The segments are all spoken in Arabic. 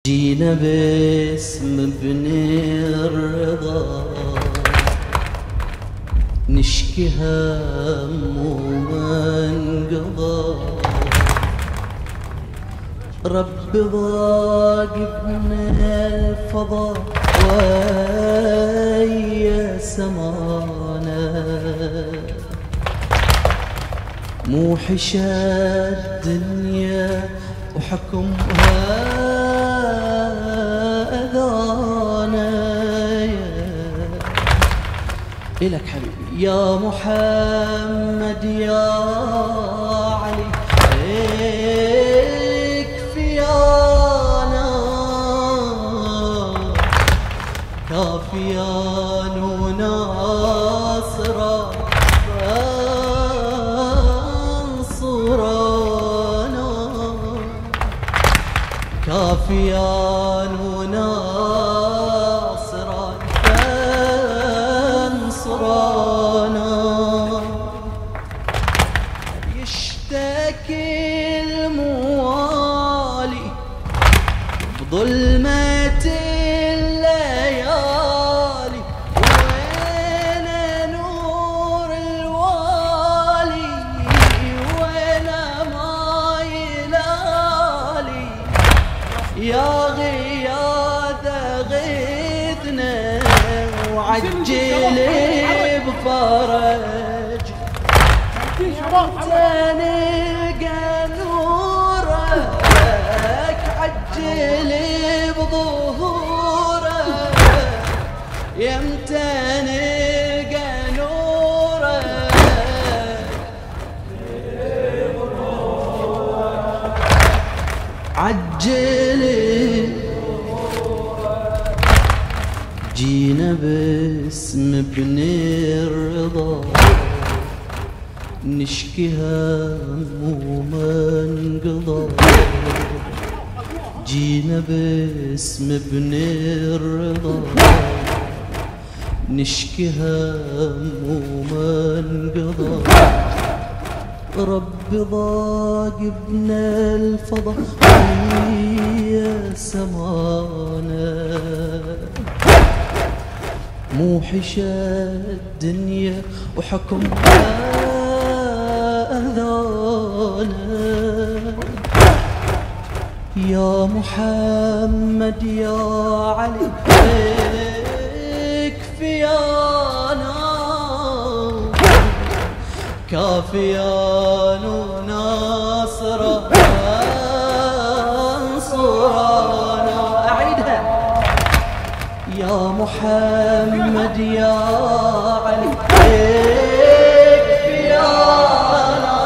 جينا باسم ابن الرضا نشكي هم وما انقضى. رب ضاق ابن الفضا ويا سمانا موحش الدنيا وحكمها أذانا. إلك حبيبي يا محمد يا علي اكفيانا كافيان وناصرا فانصرانا كافيان وناصرا فانصرانا. يشتكي الموالي بظلمة الليالي وين نور الوالي وين ما يلالي يا غياث غيثنا وعجل بفرج تنلقى نورك عجل بظهورك يمتى نلقى نورك عجل. جينا باسم ابن الرضا نشكي هم وما انقضى. جينا باسم ابن الرضا نشكي هم وما انقضى. رب ضاق ابن الفضا ويا سمانا موحش الدنيا وحكمها أذانا. يا محمد يا علي اكفيانا كافيان وناصرا انصرانا. أعيدها يا محمد يا علي اكفيانا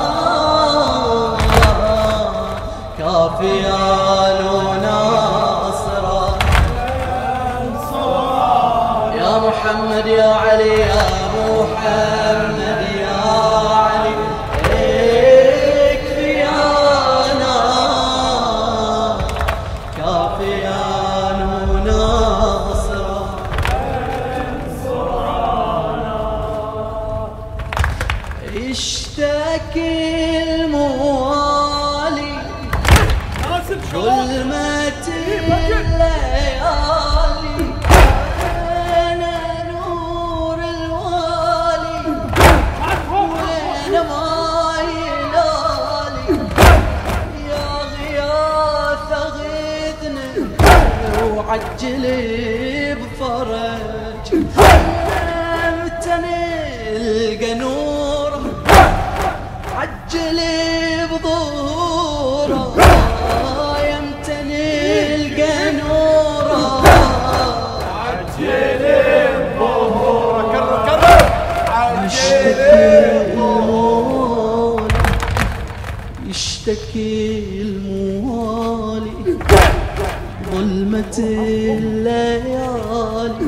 كافيان وناصرا يا محمد يا علي يا محمد يا علي اكفيانا كافيان وناصرا. اشتكي الموالي ظلمة الليالي وين نور الوالي وين ما يلالي يا غياث غيثنا وعجل بفرج متى نلقى نوره عجل بظهوره يمتى نلقى نوره عجل بظهوره. كرر يشتكي الموالي ظلمة الليالي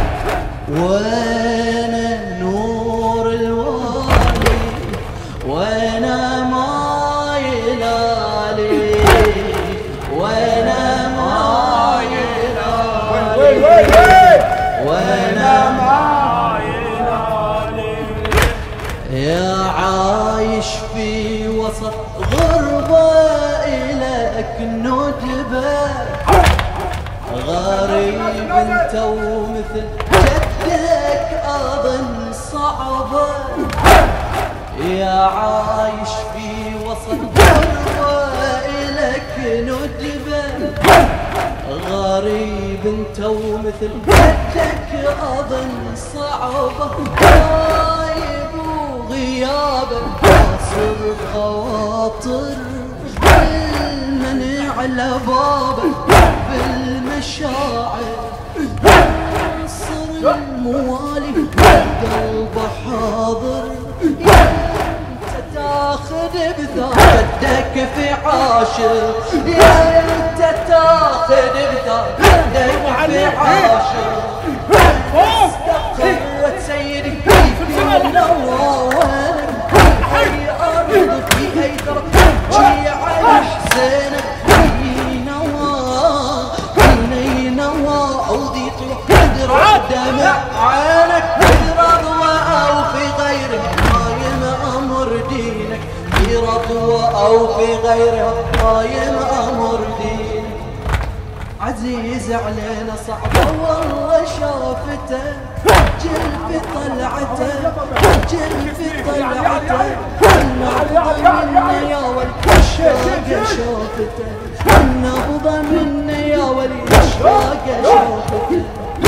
وين نور الوالي وين ما يلالي وين ما يلالي وين ما يلالي يا عايش في وسط غربة إلك ندبة غريب انت ومثل جدك اظن صعبة، يا عايش في وسط غربة الك ندبة. غريب انت ومثل جدك اظن صعبة، غايب وغيابك كاسر خواطر، المنع على بابك بالمشاعر، نصر الموالي قلب حاضر، انت تاخذ بثار جدك في عاشر، يا انت تاخذ بثار جدك في عاشر. استقرت سيدي في النوار، اي ارض في اي ترى جي على حسينك، دمع عينك برضوى أو في غيرها قايم أمر دينك، برضوى أو في غيرها قايم أمر دينك. عزيز علينا صعبة والله شافته، جل في طلعته جل في طلعته، النبضة منا يا ولد الشاق شافته، النبضة منا يا ولد الشاق شافته.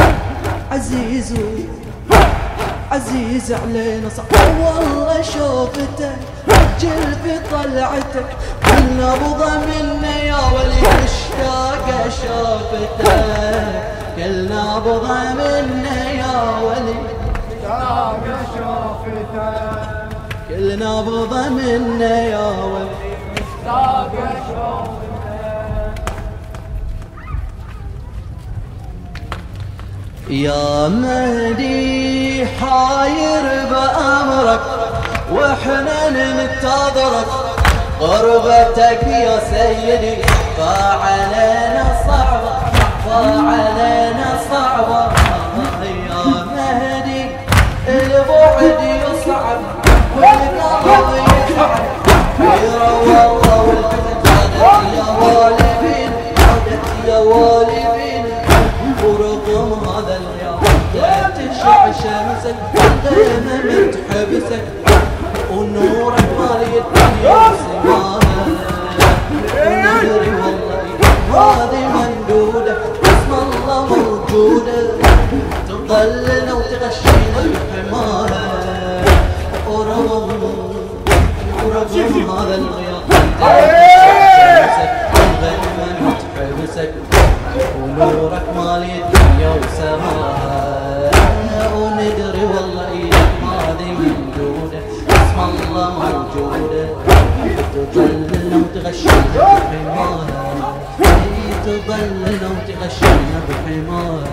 عزيز علينا صعب والله شوفته، جل في طلعتك النبضة منا يا ولي الشاق شوفته، كل نبضة منا يا ولي الشاق شوفته، كل نبضة منا يا ولي الشاق شوفته. يا مهدي حاير بأمرك واحنا ننتظرك، قربتك يا سيدي فعلينا صعبة فعلينا صعبة. يا مهدي البعد يصعب والقلب يتعب، يروى الله والفتن عادت يا والبين عادت يا والبين، ورغم هذا اليوم تشع شمسك الغيمة من تحبسك، ونورك مالي الدنيا وسماها، وندري والله هذه مندودة اسم الله موجودة، تضللنا وتغشينا بحماها، ورغم هذا الغياب شمسك الغيمة من تحبسك، ونورك مالي الدنيا وسماها، وندري والله هذه موجودة اسم الله موجودة، تضللنا وتغشينا بحماها، تضللنا وتغشينا بحماها،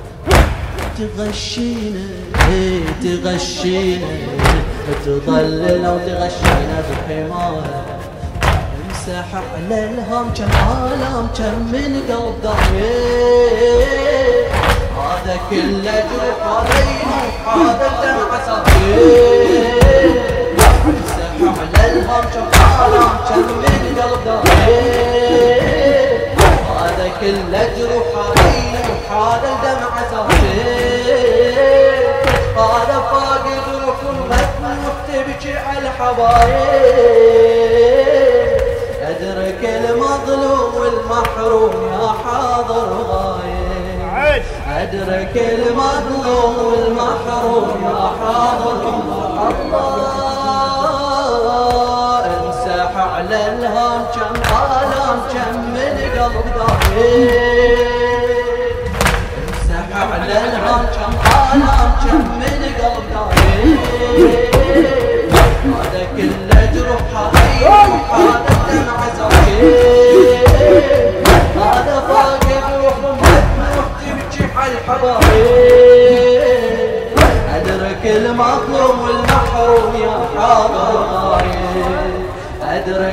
تغشينا تغشينا تضللنا وتغشينا بحماها. امسح على الهم كم عالم كم من قلب ضايع، هذا كله جروح هذا ينوح هذا الدمع صفير. امسح على الهم كم عالم كم من قلب ضايع، هذا كله جروح هذا ينوح هذا الدمع صفير. هذا فاقد روح مذنوب تبكي على الحبايب، أدرك المظلوم والمحروم يا حاضر غايب، أدرك المظلوم والمحروم يا حاضر. الله امسح على الهام كم آلام كم من قلب ضايق، امسح على الهام كم آلام كم من قلب ضايق، هذا كله جروح هذا الدمع زوجين، هذا فاقد روح مذنوب تبكي على الحبايب، أدرك المظلوم والمحروم يا حاضر غايب، أدرك